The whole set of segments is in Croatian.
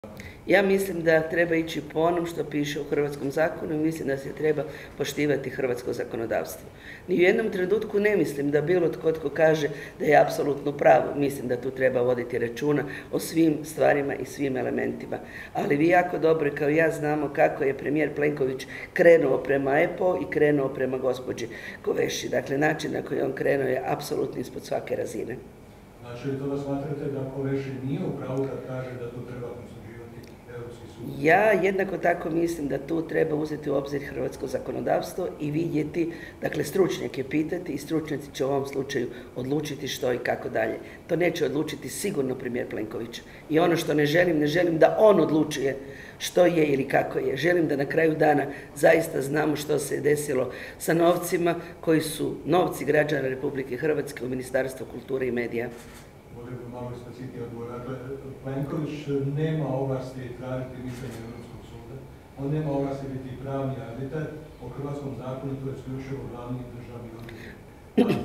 Ja mislim da treba ići po onom što piše u hrvatskom zakonu i mislim da se treba poštivati hrvatsko zakonodavstvo. Ni u jednom trenutku ne mislim da bilo tko kaže da je apsolutno pravo. Mislim da tu treba voditi računa o svim stvarima i svim elementima. Ali vi jako dobro kao i ja znamo kako je premijer Plenković krenuo prema EPO i krenuo prema gospođi Koveši. Dakle, način na koji on krenuo je apsolutno ispod svake razine. Znači li to da smatrate da Koveši nije u pravu kad kaže da to treba konsultirati Europski sud? Ja jednako tako mislim da tu treba uzeti u obzir hrvatsko zakonodavstvo i vidjeti, dakle stručnjake pitati i stručnjaci će u ovom slučaju odlučiti što i kako dalje. To neće odlučiti sigurno premijer Plenković. I ono što ne želim da on odlučuje što je ili kako je. Želim da na kraju dana zaista znamo što se je desilo sa novcima koji su novci građana Republike Hrvatske u Ministarstvu kulture i medija. Možda bi malo specifičnije odgovor. Dakle, Plenković nema ovlasti tražiti mišljenje Europskog suda. On nema ovlasti biti pravni arbitar. Po hrvatskom zakonu to je isključivo glavni državni odvjetnik.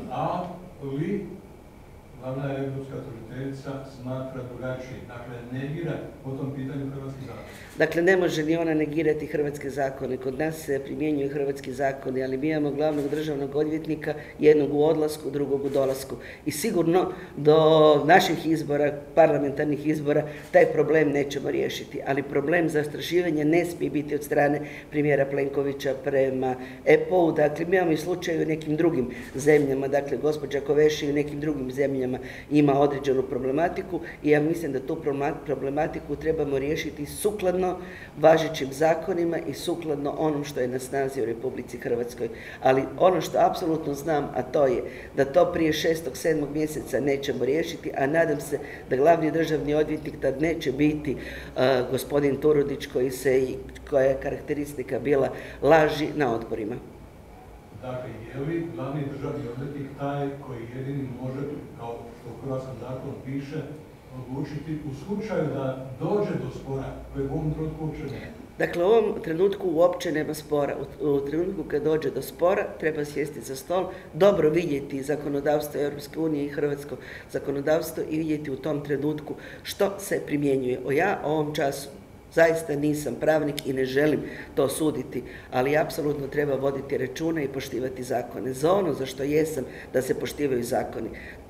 Ali glavna europska tužiteljica smatra drugačije. Dakle, negira po tom pitanju hrvatski zakon. Dakle, ne može ni ona negirati hrvatske zakone. Kod nas se primjenjuju hrvatski zakoni, ali mi imamo glavnog državnog odvjetnika, jednog u odlasku, drugog u dolasku. I sigurno do naših izbora, parlamentarnih izbora, taj problem nećemo riješiti. Ali problem zastrašivanja ne smije biti od strane premijera Plenkovića prema EPO-u. Dakle, mi imamo i slučaj u nekim drugim zemljama. Dakle, gospođa Koveši u nekim drugim zemljama ima određenu problematiku i ja mislim da tu problematiku trebamo riješiti sukladno važećim zakonima i sukladno onom što je na snazi u Republici Hrvatskoj. Ali ono što apsolutno znam, a to je da to prije 6. 7. mjeseca nećemo riješiti, a nadam se da glavni državni odvjetnik tad neće biti gospodin Turudić koja je karakteristika bila laži na odborima. Dakle, je li glavni državni odvjetnik taj koji jedini može, kao što u hrvatskom zakonu piše, odlučiti u slučaju da dođe do spora koji u ovom trenutku uopće nema? Dakle, u ovom trenutku uopće nema spora. U trenutku kad dođe do spora treba sjesti za stol, dobro vidjeti zakonodavstvo Europske unije i hrvatsko zakonodavstvo i vidjeti u tom trenutku što se primjenjuje. Ja o ovom času zaista nisam pravnik i ne želim to suditi, ali apsolutno treba voditi računa i poštivati zakone. Za ono za što jesam da se poštivaju zakoni.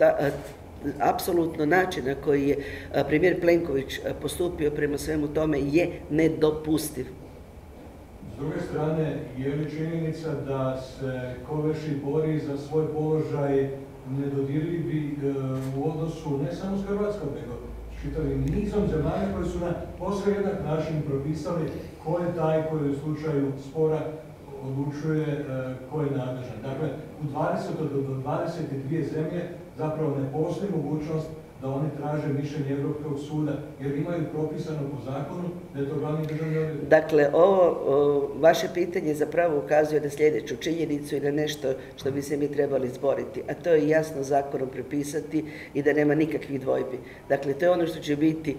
Apsolutno način na koji je premijer Plenković postupio prema svemu tome je nedopustiv. S druge strane, je li činjenica da se Koveši bori za svoj položaj nedodirljivi u odnosu ne samo s Hrvatskom, nego s čitavim nizom zemalja koji su na posve jednak način propisali ko je taj koji u slučaju spora odlučuje ko je nadležan. Dakle, u 20 do 22 zemlje zapravo ne postoji mogućnost da oni traže mišljenje Europskog suda, jer imaju propisano po zakonu da je to glavni državni odvjetnik. Dakle, ovo vaše pitanje zapravo ukazuje na sljedeću činjenicu i na nešto što bi se mi trebali izboriti, a to je jasno zakonom prepisati i da nema nikakvih dvojbi. Dakle, to je ono što će biti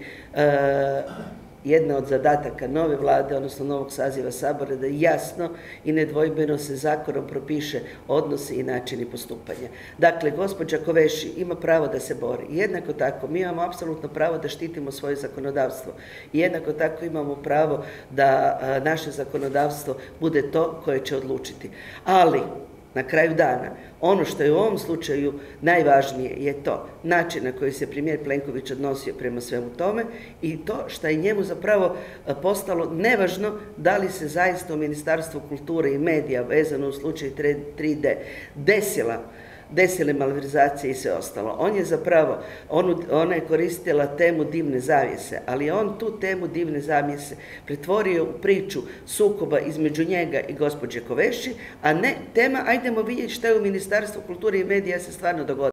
jedna od zadataka nove vlade, odnosno novog saziva Sabora, da jasno i nedvojbeno se zakonom propiše odnosi i načini postupanja. Dakle, gospođa Koveši ima pravo da se bori. Jednako tako, mi imamo apsolutno pravo da štitimo svoje zakonodavstvo. Jednako tako imamo pravo da naše zakonodavstvo bude to koje će odlučiti. Ali, na kraju dana, ono što je u ovom slučaju najvažnije je to način na koji se premijer Plenković odnosio prema svemu tome i to što je njemu zapravo postalo nevažno da li se zaista u Ministarstvu kulture i medija vezano u slučaju 3D desile malverzacije i sve ostalo. On je zapravo, ona je koristila temu dimne zavjese, ali on tu temu dimne zavjese pretvorio u priču sukoba između njega i gospođe Koveši, a ne tema ajdemo vidjeti što je u Ministarstvu kulture i medija se stvarno dogodilo.